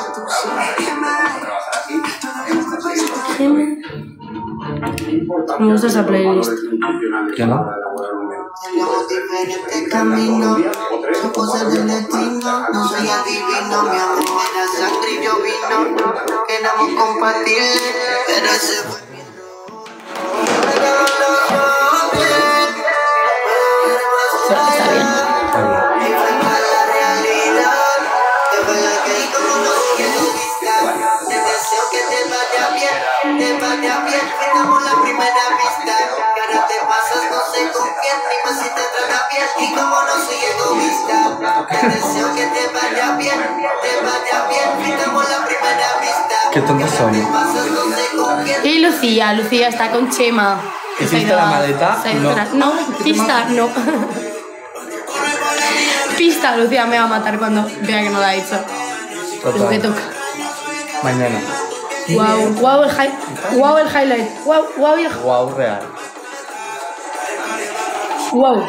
Me gusta esa playlist. ¿Qué no? Tenemos diferentes caminos, son cosas del destino. No soy adivino, mi amor era sangre y yo vino. Queremos compartir, pero ese fue mi Está bien. Qué tontos son. Y Lucía está con Chema. ¿Hiciste la maleta? No, pista, no. Pista, Lucía me va a matar cuando vea que no la ha hecho. Lo que toca. Mañana. Wow el highlight. Wow, real. Wow.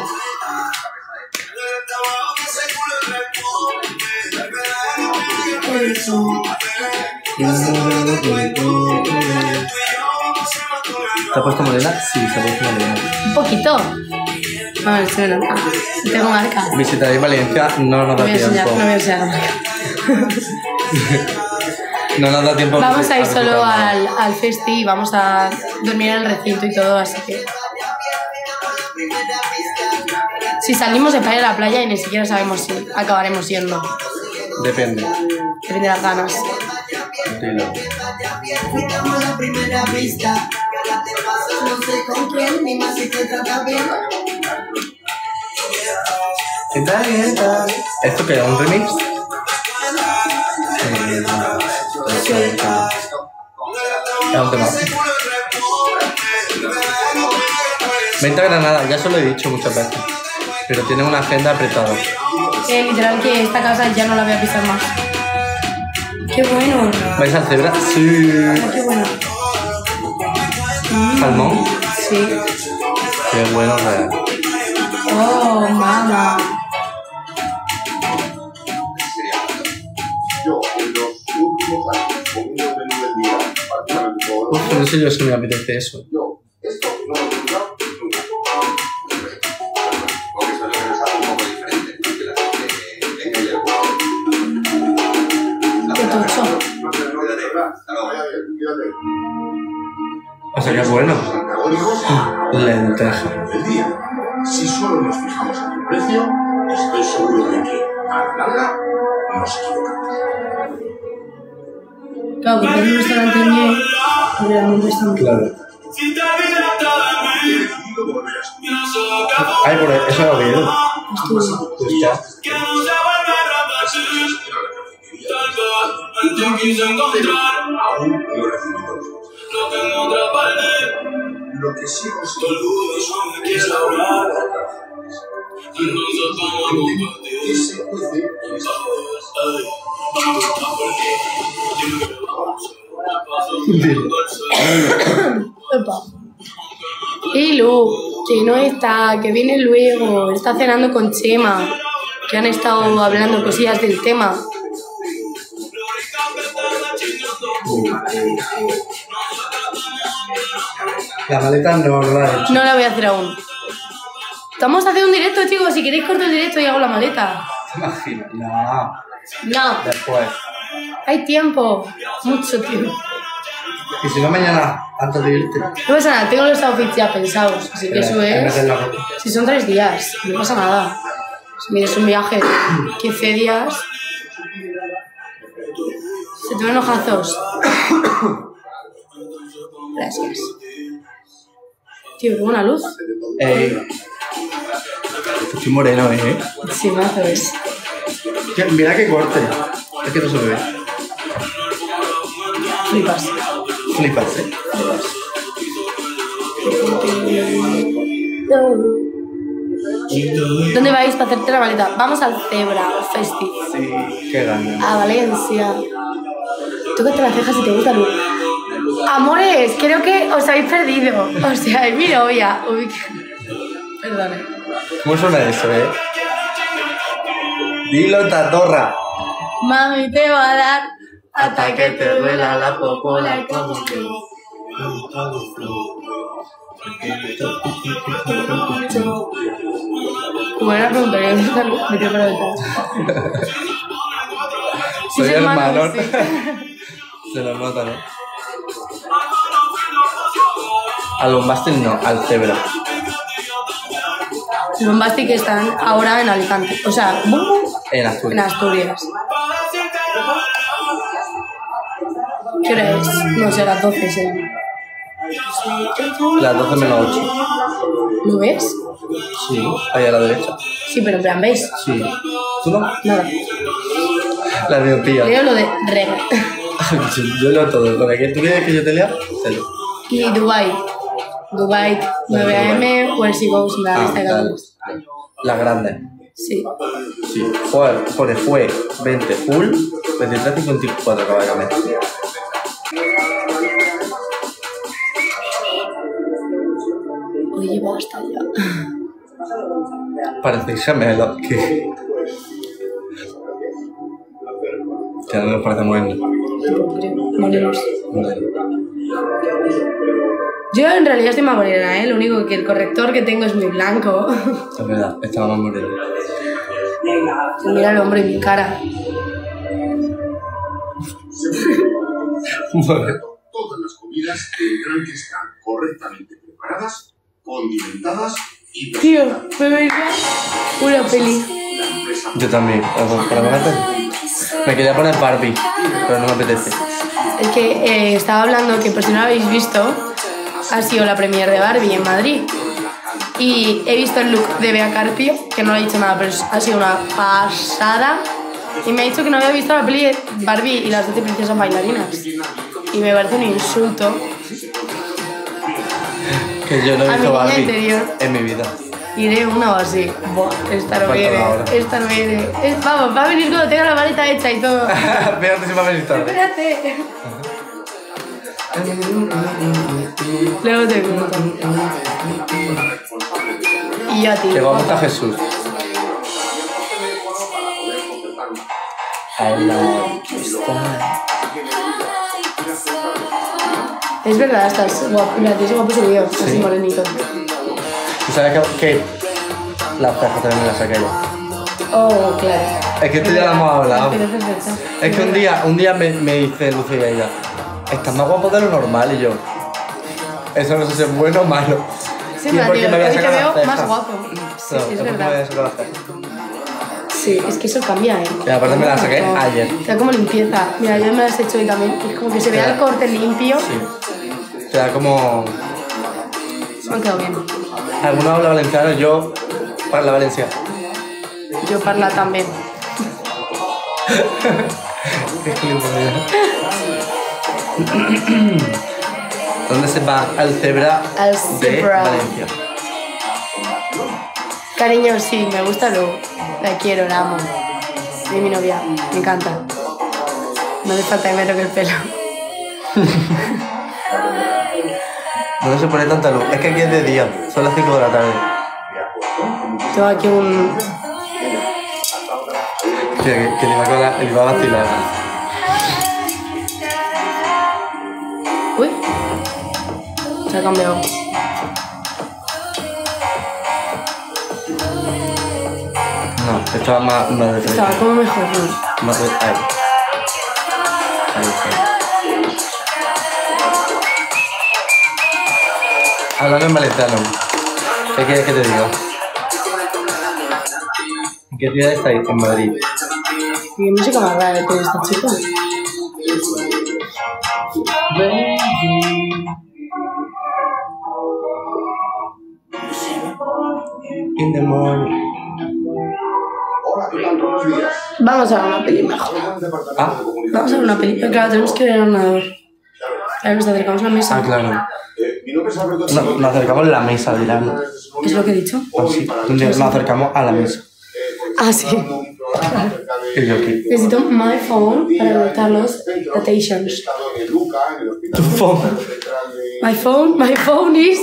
¿Te has puesto morena? Sí, se ha puesto morena. Un poquito. A ver, se me nota. Tengo marca. Visitaré Valencia, no nos da tiempo. No voy a enseñar la marca. No nos da tiempo. Vamos a ir solo al festi y vamos a dormir en el recinto y todo, así que... Si salimos de para ir a la playa y ni siquiera sabemos si acabaremos yendo. Depende. Depende de las ganas. Dilo. Está bien. ¿Esto qué es? ¿Un remix? Sí. Es un tema. Vente a Granada, ya se lo he dicho muchas veces. Pero tiene una agenda apretada. Literal que esta casa ya no la voy a pisar más. ¡Qué bueno! ¿Vais al Cebra? Sí. ¡Qué bueno! ¿Salmón? Sí. Qué bueno, real. ¡Oh, mamá! Yo, en los últimos años, comiendo el menú del día, prácticamente todo lo Uf, no sé yo si me apetece eso. yo, esto no lo he comprado nunca. Porque eso es algo un poco diferente, que la gente venga y el ¡Qué tocho! O sea, que es bueno. Lenteja. El día, si solo nos fijamos en el precio, estoy seguro de que a la larga nos equivocamos. Claro, porque en un restaurante ñe, realmente está muy Claro. Ay, por eso lo veo. Aún no he recibido lo que sí consigo es la hora que se cuece en esta Opa. Y Lu, que no está, que viene luego, está cenando con Chema, que han estado hablando cosillas del tema. La maleta no la he hecho. No la voy a hacer aún. Estamos haciendo un directo, chicos, si queréis corto el directo y hago la maleta. ¿Te imaginas? No. No, Después. hay tiempo, mucho tiempo. Y si no, mañana, antes de irte. No pasa nada, tengo los outfits ya pensados, así que eso es... En la ropa. Si son 3 días, no pasa nada. Si mides un viaje 15 días... Se te ven ojazos. Gracias. Tío, qué buena luz. Estoy moreno, ¿eh? Sí, me hace ver. Mira que corte. Es que no se me ve. Flipas. Flipas, ¿eh? ¿Dónde vais para hacerte la maleta? Vamos al Zebra Festi. Sí, qué ganas. A Valencia. Tócate las cejas si te gusta Lu. Amores, creo que os habéis perdido. O sea, es mi novia. Uy, perdone. ¿Cómo suena eso, Dilo, tatorra. Mami, te va a dar hasta que te duela la popola como yo. Buena pregunta, yo me quiero preguntar. Soy hermano. Sí. Se lo nota, ¿no? Al Bombastic no, al Zebra. Los Bombastic están ahora en Alicante. O sea, En en Asturias. Asturias. ¿Qué hora es? No sé, las 12 serán. Las 12 menos 8. ¿Lo ves? Sí, ahí a la derecha. Sí, pero en plan, ¿veis? Sí. ¿Tú no? Nada. La miopía. Leo lo de reggae. Yo leo todo. Con el que tú quieres que yo te lea, te leo. Y Dubai. Dubai, 9 AM, Where She Goes, la lista de tal. cantos. La grande. Sí. Sí. Fue 20 full, 23 y 24 cabalmente. Oye, basta ya. Parecéis gemelos. Que no nos parece muy bien. Morenos. Yo en realidad estoy más morena, ¿eh? Lo único que el corrector que tengo es muy blanco. Es verdad, estaba más moreno. Mira el hombro y mi cara. Todas las comidas tendrán que estar correctamente preparadas, condimentadas y Tío, me vería una peli. Yo también. ¿Para ver? Me quería poner Barbie, pero no me apetece. Es que estaba hablando que, por si no lo habéis visto, ha sido la premiere de Barbie en Madrid. Y he visto el look de Bea Carpio, que no le ha dicho nada, pero ha sido una pasada. Y me ha dicho que no había visto la peli de Barbie y las 12 princesas bailarinas. Y me parece un insulto Que yo no he a mi visto niña Barbie interior. en mi vida. Iré una o así. Buah, esta no Falta viene. una hora. Esta no viene. Vamos, va a venir cuando tenga la maleta hecha y todo. Fíjate si va a venir tarde. Espérate. Luego te cuento. Y yo a ti. Que vamos a Jesús. I like to style. Es verdad, estás guapo. Mira, tienes guapo subido. Así Sí. morenito. ¿Tú sabes que las cejas también me las saqué yo? Oh, claro. Es que esto ya lo hemos hablado. Pero es perfecto. Es que un día me dice Lucía ella, estás más guapo de lo normal, y yo, eso no sé si es bueno o malo. Sí, Y es pero porque tío, me voy a hoy te sacar las veo más cejas. guapo. Sí, No, sí, es es porque me voy a verdad. sacar las cejas. Sí, es que eso cambia, ¿eh? Y aparte me la saqué ayer. Te da como limpieza. Mira, yo me las he hecho hoy también. Es como que se vea el corte limpio. Sí. Te da como... Se me ha quedado bien. Algunos hablan valenciano, yo para la Valencia. Yo parla también. Qué gilipollas. ¿Dónde se va al Zebra Al de Zebra. Valencia? Cariño, sí, me gusta Lu. La quiero, la amo. Es mi novia, me encanta. No hace falta que me toque el pelo. ¿Dónde se pone tanta luz? Es que aquí es de día, son las 5 de la tarde. Tengo aquí un... Que le iba a vacilar. Uy. Se ha cambiado. No, estaba más de frente. Estaba como mejor, ¿no? Más de... Ahí. Ahí. Hablando en valenciano, ¿qué quieres que te diga? ¿En qué ciudad estáis? En Madrid. ¿Y qué música más rara tiene esta chica? In the morning. Hola, ¿qué tal? Buenos días. Vamos a ver una peli mejor. Ah, Vamos a ver una peli. Pero claro, tenemos que ver el ordenador. Claro, nos acercamos a la mesa. claro. Mi nombre es Alberto. No, nos acercamos a la mesa, dirán. ¿Es lo que he dicho? Así, nos acercamos a la mesa. Ah, sí. Y yo aquí. Necesito my phone para conectar los rotations. Tu phone. My phone is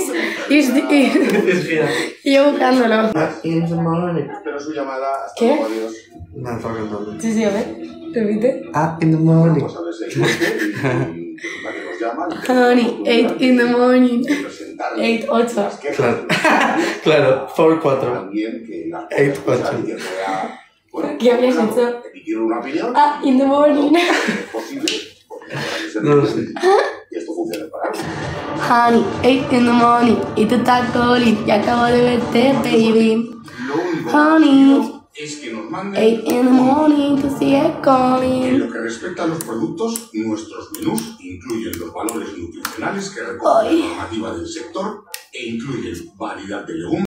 y yo buscándolo. In the morning. Espero su llamada. Hasta ¿Qué? luego, adiós. No, está cantando. Sí, sí, a ver. Repite. In the morning. Vamos a ver si hay suerte y resulta que nos llaman. Honey, 8 in the morning. Presentarle 8. las quejas. Claro, claro, 4-4. También que la 8-8. y que pueda, bueno, ¿Qué habías hecho? emitir una opinión. In the morning. Es posible, porque puede ser No lo sé. y esto funciona para algo. Honey, 8 in the morning. Y tú estás calling. Ya acabo de verte, baby. Lo único Honey, es que nos 8 manden. in the morning to see it En calling. lo que respecta a los productos, nuestros menús incluyen los valores nutricionales que recoge la normativa del sector e incluyen variedad de legumbres.